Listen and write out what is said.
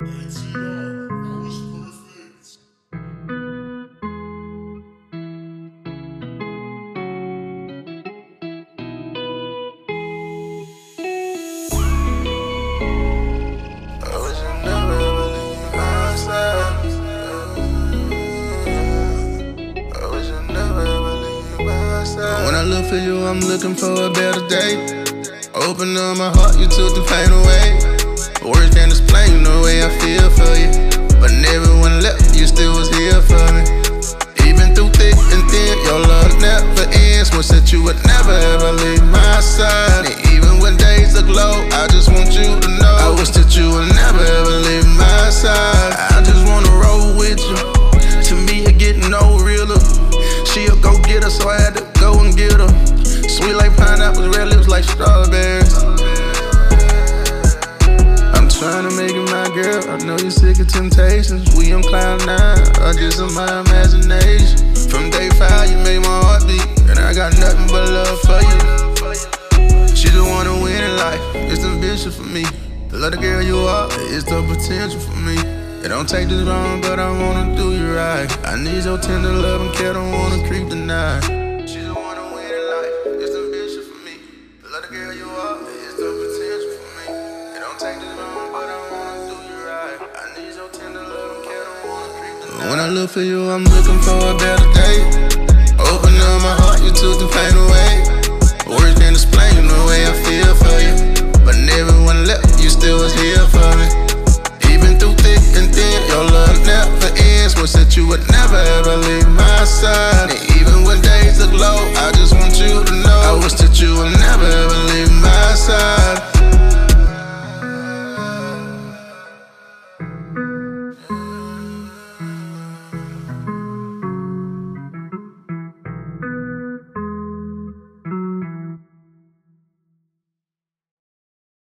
When I look for you, I'm looking for a better day. Open up my heart, you took the pain away. Words can't explain the way I feel for you. When everyone left, you still was here for me. Even through thick and thin, your love never ends. Wish that you would never ever leave my side. And even when days look low, I just want you to know I wish that you would never ever leave my side. I just wanna roll with you. To me, it getting no realer. She a go-getter, so I had to go and get her. Sweet like pineapples, red lips like strawberries. I'm trying to make you my girl. I know you're sick of temptations. We on cloud 9, or just in my imagination. From day 5, you made my heart beat, and I got nothing but love for you. She just wanna win in life, it's the ambition for me. The love the girl you are, it's the potential for me. It don't take this long, but I wanna do you right. I need your tender love and care, don't wanna creep the night. She just wanna win in life, it's the ambition for me. The love the girl you are, it's the potential for me. It don't take this long, but I wanna do you right. I need your tender love and care, don't wanna creep the night. When I look for you, I'm looking for a better day. Open up my heart, you took the pain away. Words can't explain the way I feel for you. But everyone left, you still was here for me. Even through thick and thin, your love never ends. Wish that you would never ever leave my side.